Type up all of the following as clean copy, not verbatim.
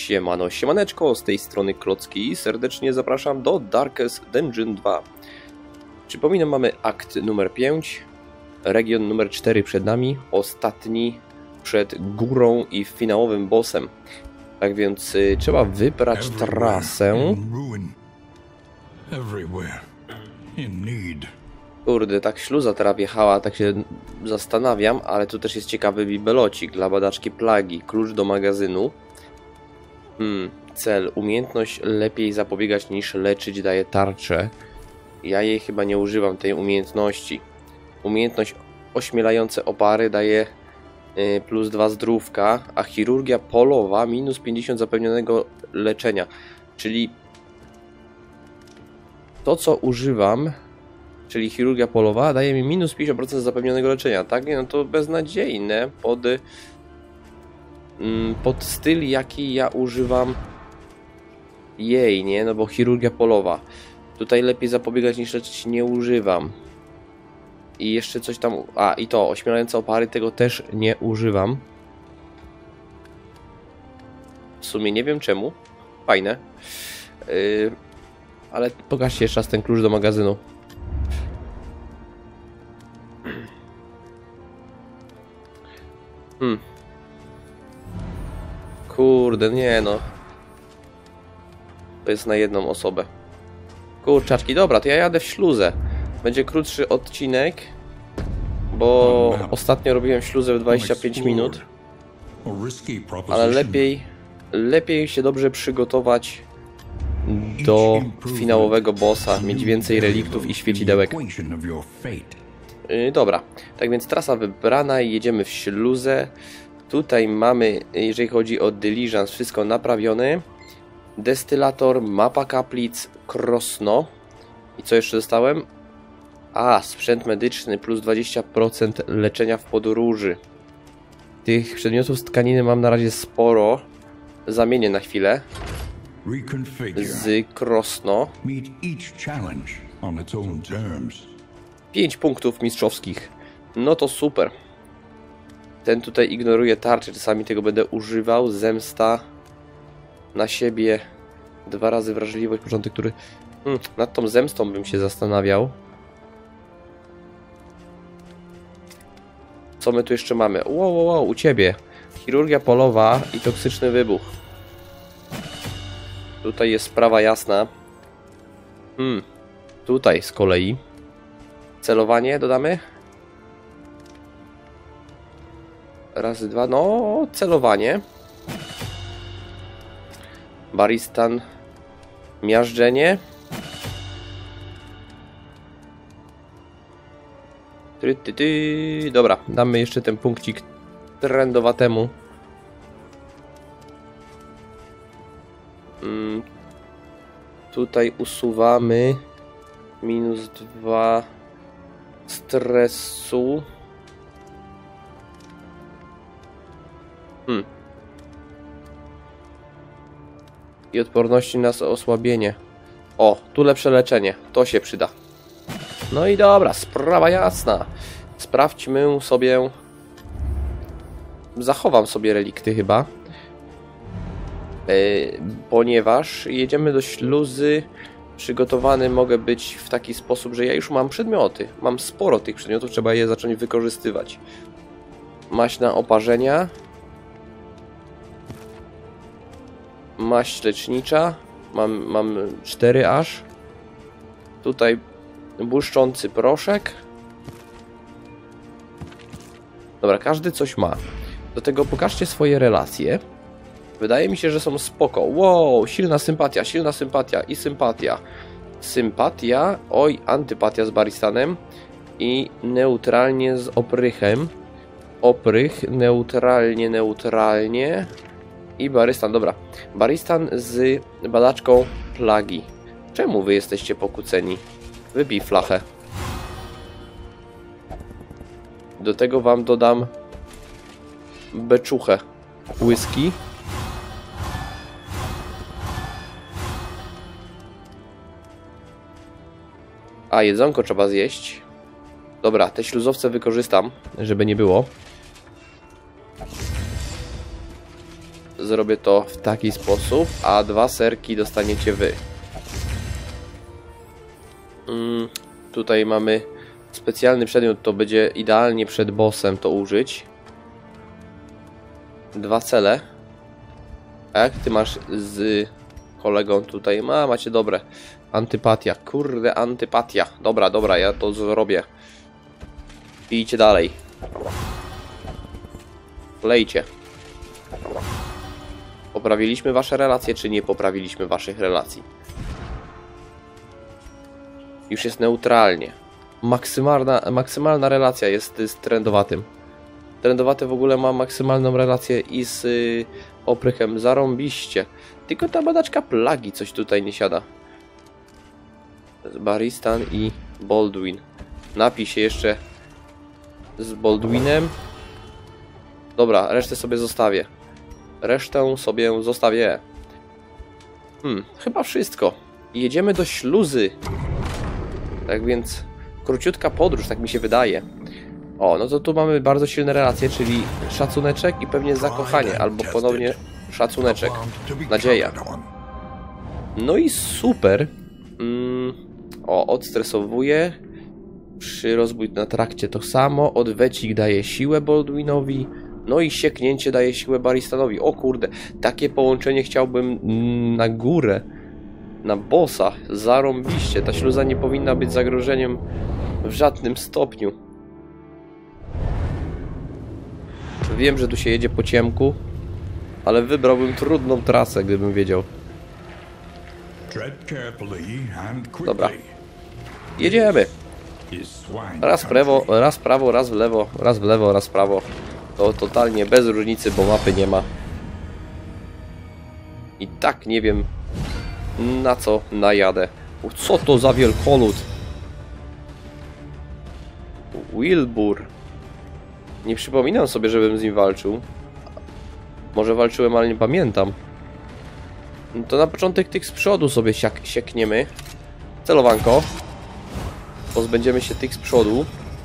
Siemano, siemaneczko, z tej strony Klocki i serdecznie zapraszam do Darkest Dungeon 2. Przypominam, mamy akt numer 5, region numer 4 przed nami, ostatni przed górą i finałowym bossem. Tak więc trzeba wybrać trasę. Kurde, tak śluza teraz wjechała, tak się zastanawiam, ale tu też jest ciekawy bibelocik dla badaczki plagi, klucz do magazynu. Cel, umiejętność lepiej zapobiegać niż leczyć daje tarczę. Ja jej chyba nie używam, tej umiejętności. Umiejętność ośmielające opary daje plus 2 zdrówka, a chirurgia polowa minus 50 zapewnionego leczenia. Czyli to, co używam, czyli chirurgia polowa, daje mi minus 50% zapewnionego leczenia. Tak? No to beznadziejne pod styl, jaki ja używam jej, nie? No bo chirurgia polowa. Tutaj lepiej zapobiegać niż leczyć nie używam. I jeszcze coś tam... A, i to, ośmielające opary, tego też nie używam. W sumie nie wiem czemu. Fajne. Ale pokażcie jeszcze raz ten klucz do magazynu. Kurde, nie no. To jest na jedną osobę. Kurczaczki, dobra, to ja jadę w śluzę. Będzie krótszy odcinek, bo ostatnio robiłem śluzę w 25 minut. Ale lepiej się dobrze przygotować do finałowego bossa, mieć więcej reliktów i świecidełek. Dobra, tak więc trasa wybrana i jedziemy w śluzę. Tutaj mamy, jeżeli chodzi o diligence, wszystko naprawione. Destylator, mapa kaplic, Krosno. I co jeszcze dostałem? A, sprzęt medyczny plus 20% leczenia w podróży. Tych przedmiotów z tkaniny mam na razie sporo. Zamienię na chwilę z Krosno. 5 punktów mistrzowskich. No to super. Ten tutaj ignoruje tarczę, czasami tego będę używał. Zemsta na siebie. 2 razy wrażliwość, początek, który... nad tą zemstą bym się zastanawiał. Co my tu jeszcze mamy? Wow, u ciebie. Chirurgia polowa i toksyczny wybuch. Tutaj jest sprawa jasna. Tutaj z kolei. Celowanie dodamy? Razy 2, no celowanie. Baristan. Miażdżenie. Dobra, damy jeszcze ten punkcik trendowatemu. Tutaj usuwamy minus 2 stresu. I odporności na osłabienie. O, tu lepsze leczenie. To się przyda. No i dobra, sprawa jasna. Sprawdźmy sobie. Zachowam sobie relikty chyba. Ponieważ jedziemy do śluzy. Przygotowany mogę być w taki sposób, że ja już mam przedmioty. Mam sporo tych przedmiotów, trzeba je zacząć wykorzystywać. Maśna oparzenia. Maść lecznicza. Mam 4 aż. Tutaj błyszczący proszek. Dobra, każdy coś ma. Do tego pokażcie swoje relacje. Wydaje mi się, że są spoko. Wow, silna sympatia i sympatia. Sympatia, oj, antypatia z Baristanem i neutralnie z oprychem. Oprych, neutralnie i Baristan, dobra. Baristan z badaczką plagi. Czemu wy jesteście pokłóceni? Wybij flachę. Do tego wam dodam beczuchę. Whisky. A, jedzonko trzeba zjeść. Dobra, te śluzowce wykorzystam, żeby nie było. zrobię to w taki sposób, a 2 serki dostaniecie wy. Tutaj mamy specjalny przedmiot, to będzie idealnie przed bossem to użyć. 2 cele. A jak ty masz z kolegą tutaj? Macie dobre. Antypatia. Kurde, antypatia. Dobra, dobra, ja to zrobię. Idźcie dalej. Lejcie. Poprawiliśmy wasze relacje, czy nie poprawiliśmy waszych relacji? Już jest neutralnie. Maksymalna relacja jest z trendowatym. Trendowaty w ogóle ma maksymalną relację i z oprychem. Zarąbiście. Tylko ta badaczka plagi coś tutaj nie siada. Baristan i Baldwin. Napij się jeszcze z Baldwinem. Dobra, resztę sobie zostawię. Resztę sobie zostawię. Chyba wszystko. Jedziemy do śluzy. Tak więc króciutka podróż, tak mi się wydaje. O, no to tu mamy bardzo silne relacje, czyli szacuneczek i pewnie zakochanie, albo ponownie szacuneczek. Nadzieja. No i super. O, odstresowuje. Przy rozbój na trakcie to samo. Odwecik daje siłę Baldwinowi. No i sieknięcie daje siłę Baristanowi. O kurde, takie połączenie chciałbym na górę. Na bossa. Zarąbiście. Ta śluza nie powinna być zagrożeniem w żadnym stopniu. Wiem, że tu się jedzie po ciemku, ale wybrałbym trudną trasę, gdybym wiedział. Dobra. Jedziemy. Raz w prawo, raz w prawo, raz w lewo, raz w lewo, raz w prawo. To totalnie bez różnicy, bo mapy nie ma. I tak nie wiem, na co najadę. Co to za wielkolud? Wilbur. Nie przypominam sobie, żebym z nim walczył. Może walczyłem, ale nie pamiętam. No to na początek tych z przodu sobie siekniemy. Celowanko. Pozbędziemy się tych z przodu.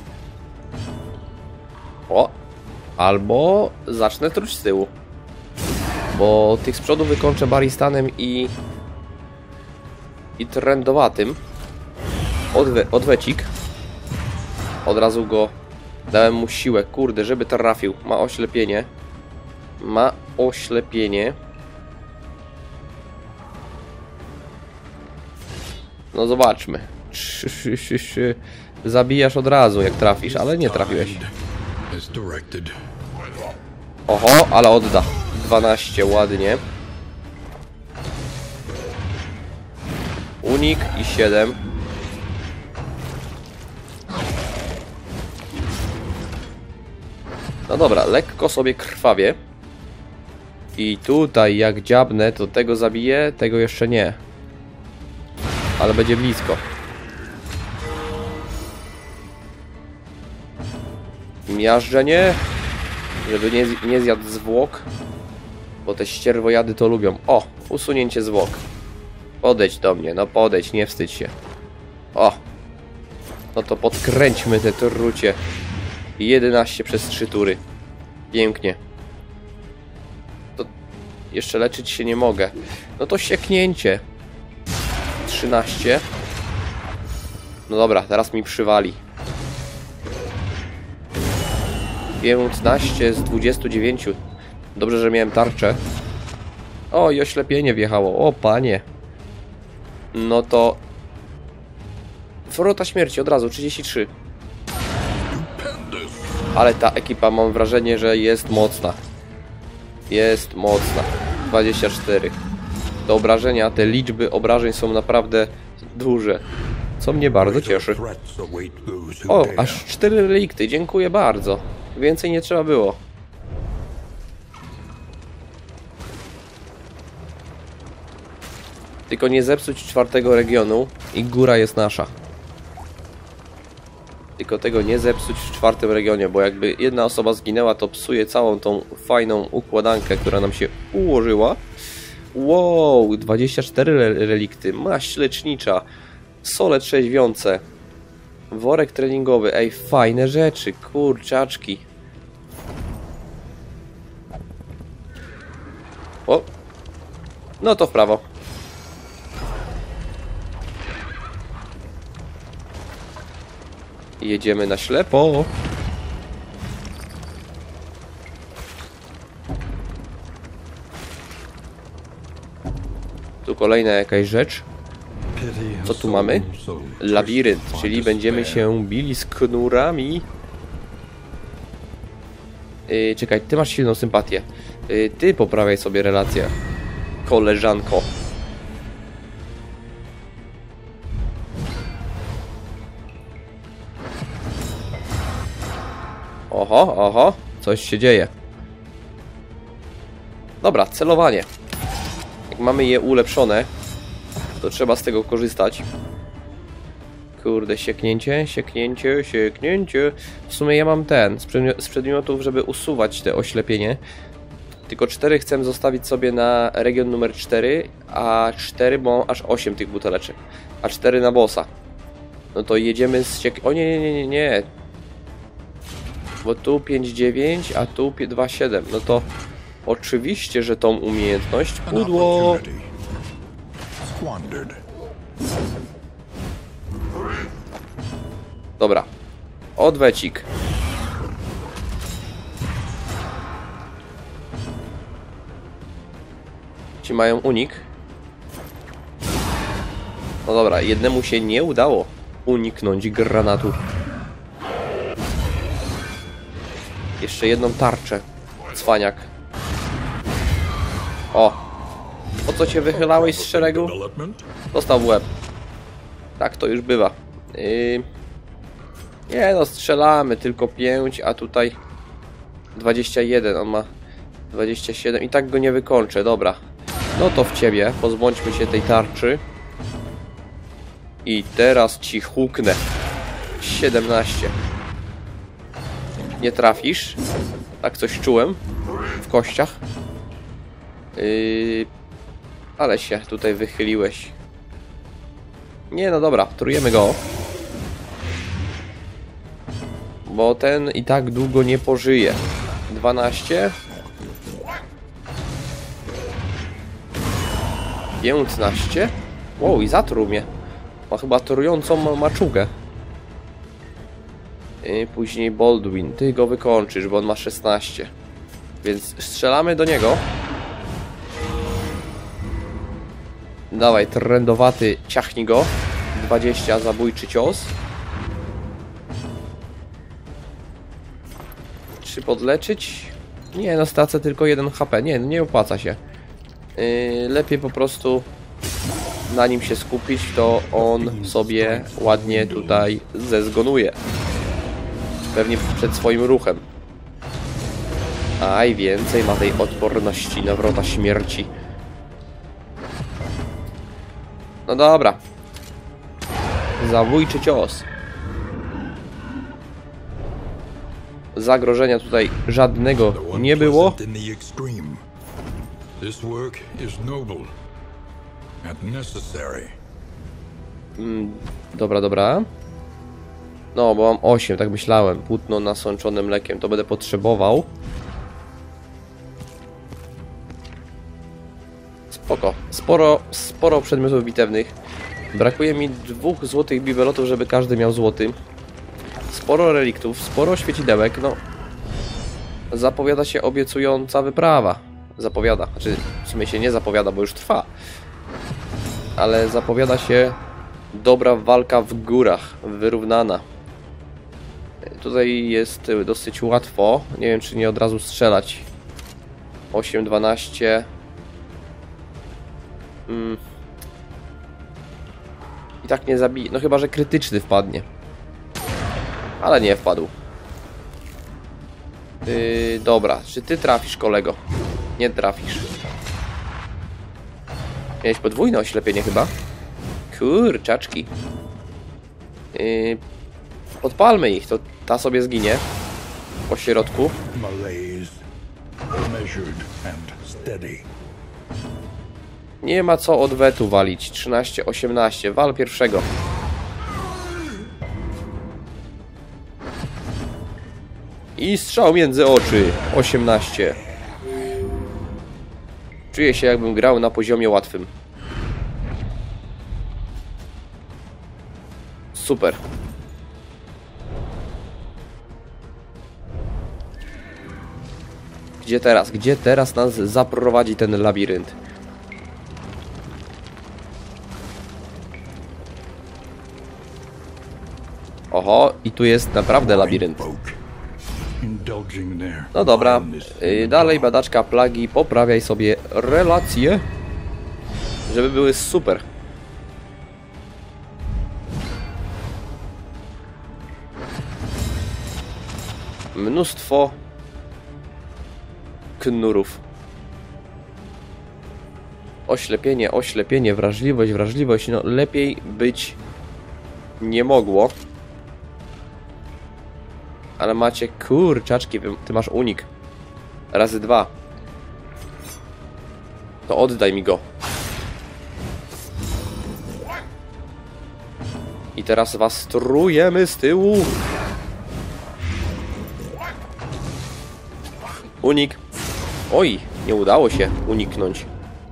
O! Albo zacznę truć z tyłu. Bo tych z przodu wykończę Baristanem i trendowatym. Odwecik. Od razu go dałem mu siłę. Kurde, żeby trafił. Ma oślepienie. Ma oślepienie. No zobaczmy. Zabijasz od razu jak trafisz, ale nie trafiłeś. Oho, ale odda. 12, ładnie. Unik i 7. No dobra, lekko sobie krwawie. I tutaj jak dziabnę, to tego zabiję, tego jeszcze nie. Ale będzie blisko. Miażdżenie. Żeby nie zjadł zwłok. Bo te ścierwojady to lubią. O, usunięcie zwłok. Podejdź do mnie, no podejdź, nie wstydź się. O. No to podkręćmy te trucie. 11 przez 3 tury. Pięknie. To jeszcze leczyć się nie mogę. No to sieknięcie. 13. No dobra, teraz mi przywali. 15 z 29. Dobrze, że miałem tarczę. O, i oślepienie wjechało. O, panie. No to... Wrota śmierci od razu, 33. Ale ta ekipa, mam wrażenie, że jest mocna. Jest mocna. 24. Te obrażenia, te liczby obrażeń są naprawdę duże. Co mnie bardzo cieszy. O, aż 4 relikty, dziękuję bardzo. Więcej nie trzeba było. Tylko nie zepsuć 4. regionu i góra jest nasza. Tylko tego nie zepsuć w 4. regionie, bo jakby jedna osoba zginęła, to psuje całą tą fajną układankę, która nam się ułożyła. Wow, 24 relikty, maść lecznicza, sole trzeźwiące, worek treningowy, ej, fajne rzeczy, kurczaczki. O! No to w prawo. Jedziemy na ślepo. Tu kolejna jakaś rzecz. Co tu mamy? Labirynt, czyli będziemy się bili z knurami. Czekaj, ty masz silną sympatię. Ty poprawiaj sobie relację, koleżanko. Oho, oho, coś się dzieje. Dobra, celowanie. Jak mamy je ulepszone, to trzeba z tego korzystać. Kurde, sieknięcie, sieknięcie, sieknięcie. W sumie ja mam ten, z przedmiotów, żeby usuwać te oślepienie. Tylko 4 chcę zostawić sobie na region numer 4, a 4, bo mam aż 8 tych buteleczek. A 4 na bossa. No to jedziemy z O nie. Bo tu 5-9, a tu 2-7. No to oczywiście, że tą umiejętność pudło. Dobra. Odwecik. Ci mają unik. No dobra, jednemu się nie udało uniknąć granatu. Jeszcze jedną tarczę. Cwaniak. O! Po co cię wychylałeś z szeregu? Dostał w łeb. Tak to już bywa. Nie no, strzelamy tylko 5, a tutaj 21, on ma 27 i tak go nie wykończę, dobra. No to w ciebie, pozbądźmy się tej tarczy. I teraz ci huknę. 17. Nie trafisz. Tak coś czułem w kościach. Ale się tutaj wychyliłeś. Nie, no dobra, trujemy go. Bo ten i tak długo nie pożyje. 12. 15. Wow, i zatruł mnie. Ma chyba trującą maczugę. Później Baldwin. Ty go wykończysz, bo on ma 16. Więc strzelamy do niego. Dawaj, trendowaty, ciachnij go. 20, zabójczy cios. Czy podleczyć? Nie, no stracę tylko 1 HP. Nie, nie opłaca się. Lepiej po prostu na nim się skupić, to on sobie ładnie tutaj zezgonuje. Pewnie przed swoim ruchem. Aj, więcej ma tej odporności na wrota śmierci. No dobra. Zabójczy cios. Zagrożenia tutaj żadnego nie było. Dobra, dobra. No, bo mam 8, tak myślałem. Płótno nasączone mlekiem, to będę potrzebował. Spoko. Sporo przedmiotów bitewnych. Brakuje mi 2 złotych bibelotów, żeby każdy miał złoty. Sporo reliktów, sporo świecidełek, no. Zapowiada się obiecująca wyprawa. Zapowiada, znaczy w sumie się nie zapowiada, bo już trwa. Ale zapowiada się dobra walka w górach, wyrównana. Tutaj jest dosyć łatwo. Nie wiem, czy nie od razu strzelać. 8, 12. I tak nie zabije. No chyba, że krytyczny wpadnie. Ale nie wpadł. Dobra, czy ty trafisz, kolego? Nie trafisz. Miałeś podwójne oślepienie chyba? Kurczaczki. Podpalmy ich, to ta sobie zginie. Po środku. Nie ma co odwetu walić. 13, 18. Wal pierwszego. I strzał między oczy. 18. Czuję się, jakbym grał na poziomie łatwym. Super. Gdzie teraz? Gdzie teraz nas zaprowadzi ten labirynt? Oho, i tu jest naprawdę labirynt. No dobra, dalej badaczka plagi, poprawiaj sobie relacje, żeby były super. Mnóstwo knurów. Oślepienie, oślepienie, wrażliwość, wrażliwość. No lepiej być nie mogło. Ale macie kurczaczki, ty masz unik. Razy 2. To oddaj mi go. I teraz was trujemy z tyłu. Unik. Oj, nie udało się uniknąć.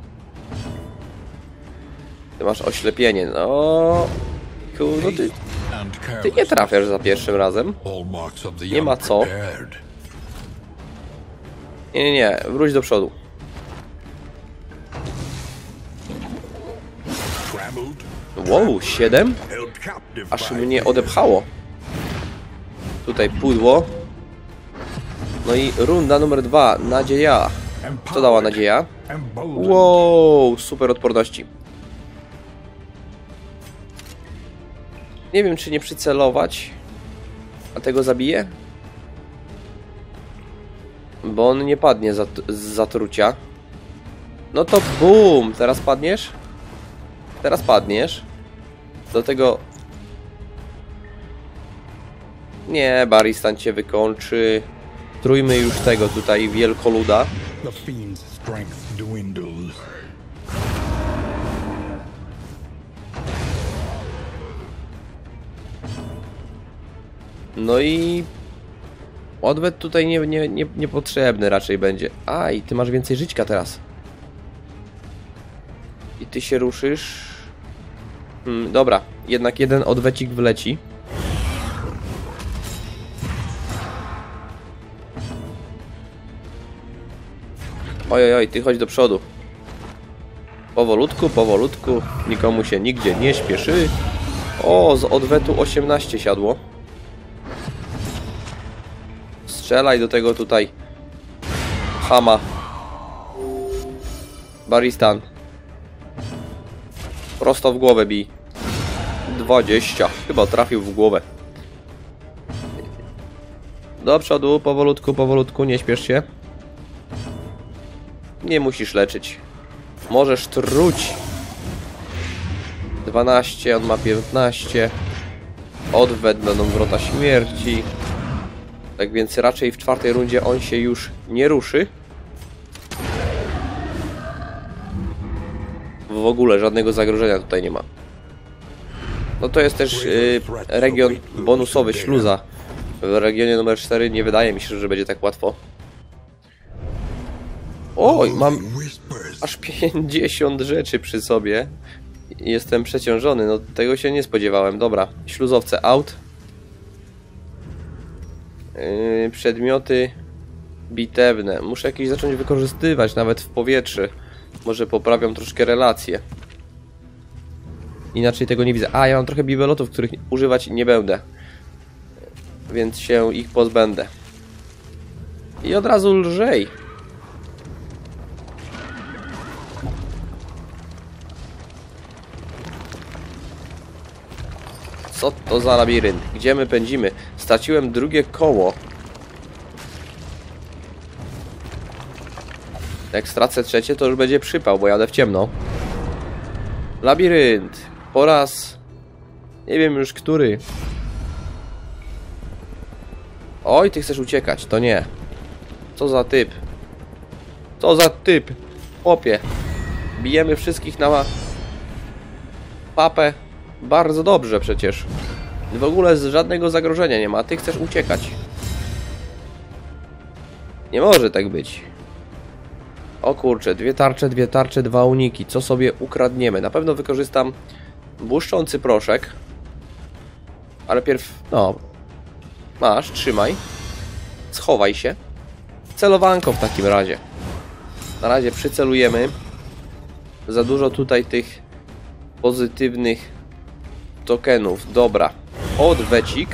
Ty masz oślepienie, no... Kurde, ty nie trafiasz za pierwszym razem. Nie ma co. Nie, wróć do przodu. Wow, 7? Aż mnie odepchało. Tutaj pudło. No i runda numer 2. Nadzieja. Co dała nadzieja? Wow, super odporności. Nie wiem, czy nie przycelować. A tego zabiję? Bo on nie padnie z zatrucia. No to bum! Teraz padniesz? Teraz padniesz. Do tego... Nie, Baristan cię wykończy. Trójmy już tego tutaj wielkoluda. No i... Odwet tutaj niepotrzebny raczej będzie. A, i ty masz więcej żyćka teraz. I ty się ruszysz. Dobra, jednak jeden odwecik wleci. Ojoj, ty chodź do przodu. Powolutku, powolutku. Nikomu się nigdzie nie śpieszy. O, z odwetu 18 siadło. Strzelaj do tego tutaj chama. Baristan. Prosto w głowę bij. 20. Chyba trafił w głowę. Do przodu, powolutku, powolutku, nie śpiesz się. Nie musisz leczyć. Możesz truć. 12, on ma 15. Odwet będą wrota śmierci. Tak więc raczej w czwartej rundzie on się już nie ruszy. W ogóle żadnego zagrożenia tutaj nie ma. No to jest też region bonusowy śluza. W regionie numer 4 nie wydaje mi się, że będzie tak łatwo. Oj, mam aż 50 rzeczy przy sobie. Jestem przeciążony, no tego się nie spodziewałem. Dobra, śluzowce out. Przedmioty bitewne. Muszę jakieś zacząć wykorzystywać, nawet w powietrzu. Może poprawiam troszkę relacje. Inaczej tego nie widzę. A, ja mam trochę bibelotów, których używać nie będę. Więc się ich pozbędę. I od razu lżej. Co to za labirynt? Gdzie my pędzimy? Straciłem drugie koło. Jak stracę trzecie, to już będzie przypał, bo jadę w ciemno. Labirynt. Po raz... Nie wiem już który. Oj, ty chcesz uciekać. To nie. Co za typ. Co za typ. Chłopie. Bijemy wszystkich na papę. Bardzo dobrze przecież. W ogóle żadnego zagrożenia nie ma. Ty chcesz uciekać. Nie może tak być. O kurczę, dwie tarcze, 2 uniki. Co sobie ukradniemy? Na pewno wykorzystam błyszczący proszek. Ale pierw... No. Masz, trzymaj. Schowaj się. Celowanko w takim razie. Na razie przycelujemy. Za dużo tutaj tych pozytywnych tokenów. Dobra. Odwecik.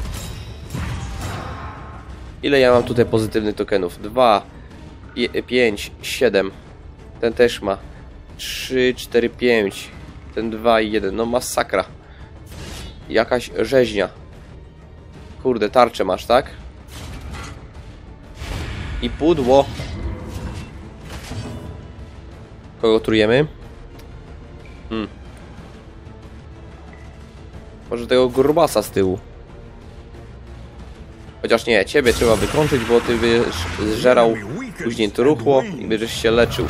Ile ja mam tutaj pozytywnych tokenów? 2, 5, 7. Ten też ma. 3, 4, 5. Ten 2 i 1. No masakra. Jakaś rzeźnia. Kurde, tarczę masz, tak? I pudło. Kogo trujemy? Może tego grubasa z tyłu. Chociaż nie, ciebie trzeba wykończyć, bo ty będziesz zżerał później truchło i będziesz się leczył.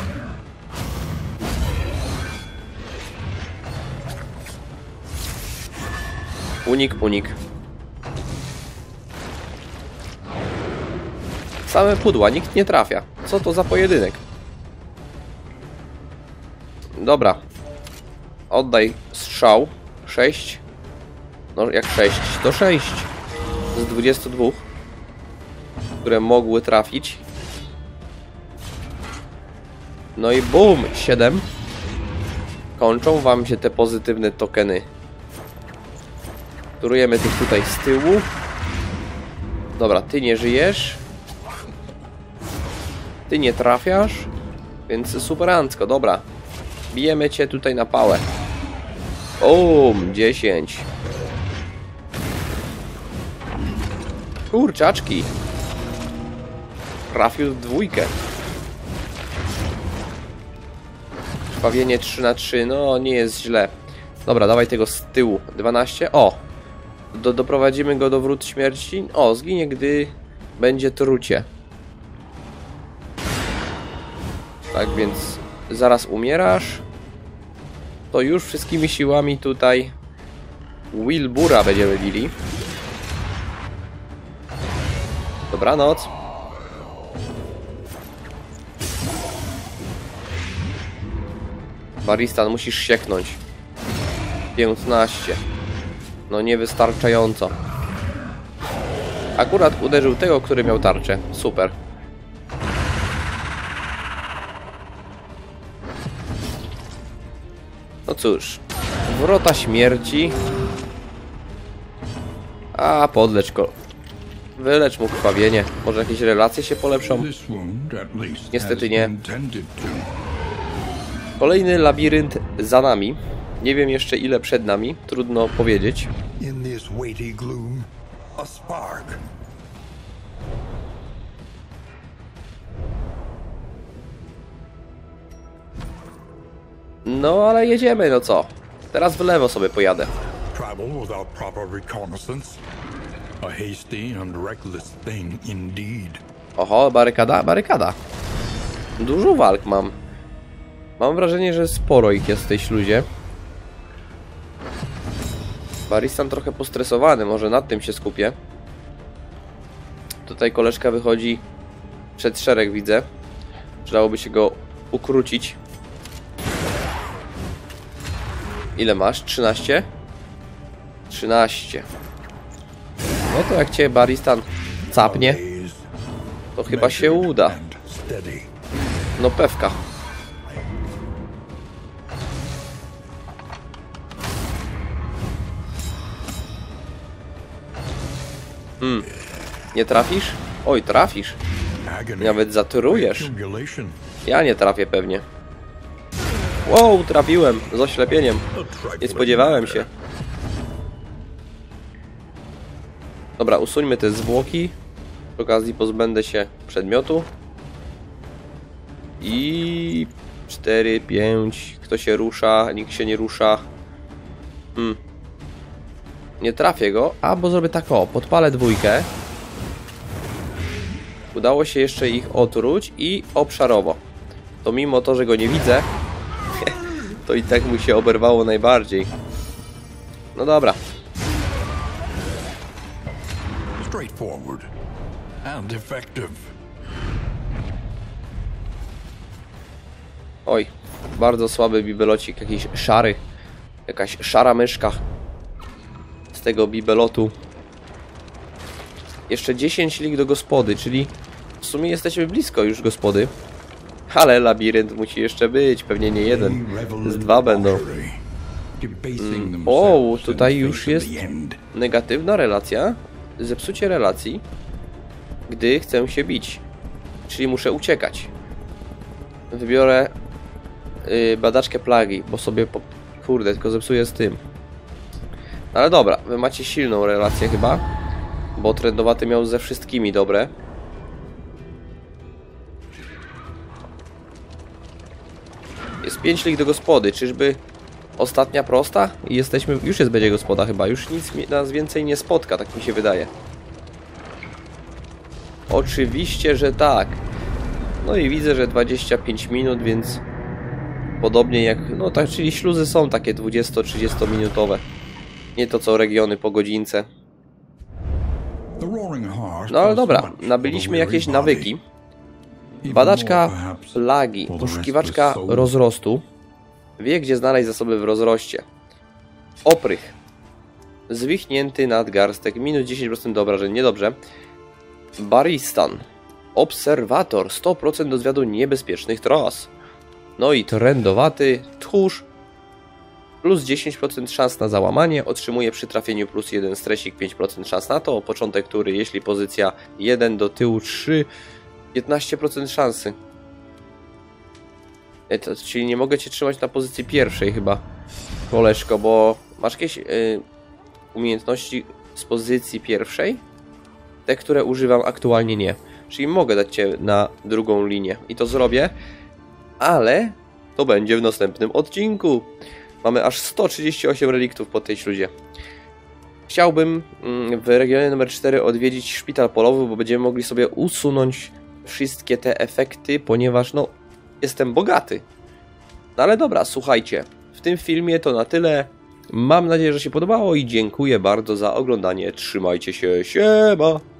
Unik, unik. Same pudła, nikt nie trafia. Co to za pojedynek? Dobra. Oddaj strzał. 6. No jak 6, to 6 z 22, które mogły trafić. No i bum, 7. Kończą wam się te pozytywne tokeny. Turujemy tych tutaj z tyłu. Dobra, ty nie żyjesz. Ty nie trafiasz. Więc superancko, dobra. Bijemy cię tutaj na pałę. Bum, 10. Kurczaczki. Trafił w 2. Krwawienie 3 na 3. No, nie jest źle. Dobra, dawaj tego z tyłu. 12. O! Doprowadzimy go do wrót śmierci. O, zginie, gdy będzie trucie. Tak więc zaraz umierasz. To już wszystkimi siłami tutaj Wilbura będziemy bili. Dobranoc. Baristan, musisz sieknąć. 15. No niewystarczająco. Akurat uderzył tego, który miał tarczę. Super. No cóż. Wrota śmierci. A, podlecz go. Wylecz mu krwawienie. Może jakieś relacje się polepszą? Niestety nie. Kolejny labirynt za nami. Nie wiem jeszcze ile przed nami. Trudno powiedzieć. No ale jedziemy, no co? Teraz w lewo sobie pojadę. Oho, barykada, barykada. Dużo walk mam. Mam wrażenie, że sporo ich jest w tej śluzie. Baristan trochę postresowany, może nad tym się skupię. Tutaj koleżka wychodzi przed szereg, widzę. Przydałoby się go ukrócić. Ile masz? 13? 13. No to jak cię Baristan capnie, to chyba się uda. No pewka. Nie trafisz? Oj, trafisz. Nawet zatyrujesz. Ja nie trafię pewnie. Wow, trafiłem z oślepieniem. Nie spodziewałem się. Dobra, usuńmy te zwłoki. Przy okazji pozbędę się przedmiotu. I 4, 5. Kto się rusza? Nikt się nie rusza. Nie trafię go. Albo zrobię tak, o, podpalę 2. Udało się jeszcze ich otruć i obszarowo. To mimo to, że go nie widzę, to i tak mu się oberwało najbardziej. No dobra. Oj, bardzo słaby bibelocik, jakiś szary. Jakaś szara myszka z tego bibelotu. Jeszcze 10 lig do gospody, czyli w sumie jesteśmy blisko już gospody. Ale labirynt musi jeszcze być, pewnie nie jeden, z 2 będą. O, tutaj już jest negatywna relacja. Zepsucie relacji, gdy chcę się bić. Czyli muszę uciekać. Wybiorę badaczkę plagi, bo sobie... Kurde, tylko zepsuję z tym. Ale dobra, wy macie silną relację chyba. Bo trendowaty miał ze wszystkimi dobre. Jest 5 lig do gospody, czyżby ostatnia prosta? I jesteśmy... Już będzie gospoda chyba, już nic nas więcej nie spotka, tak mi się wydaje. Oczywiście, że tak. No i widzę, że 25 minut, więc... Podobnie jak... No tak, czyli śluzy są takie 20-30 minutowe. Nie to co regiony po godzince. No ale dobra, nabyliśmy jakieś nawyki. Badaczka plagi, poszukiwaczka rozrostu. Wie, gdzie znaleźć zasoby w rozroście. Oprych. Zwichnięty nadgarstek, minus 10% do obrażeń, niedobrze. Baristan. Obserwator, 100% do zwiadu niebezpiecznych tras. No i trendowaty tchórz. Plus 10% szans na załamanie, otrzymuje przy trafieniu plus 1 stresik, 5% szans na to. Początek tury, jeśli pozycja 1 do tyłu 3, 15% szansy. Czyli nie mogę cię trzymać na pozycji pierwszej chyba, koleżko, bo masz jakieś umiejętności z pozycji pierwszej? Te, które używam aktualnie nie. Czyli mogę dać cię na drugą linię i to zrobię, ale to będzie w następnym odcinku. Mamy aż 138 reliktów po tej śluzie. Chciałbym w regionie numer 4 odwiedzić szpital polowy, bo będziemy mogli sobie usunąć wszystkie te efekty, ponieważ no, jestem bogaty. No ale dobra, słuchajcie, w tym filmie to na tyle. Mam nadzieję, że się podobało i dziękuję bardzo za oglądanie. Trzymajcie się, siema!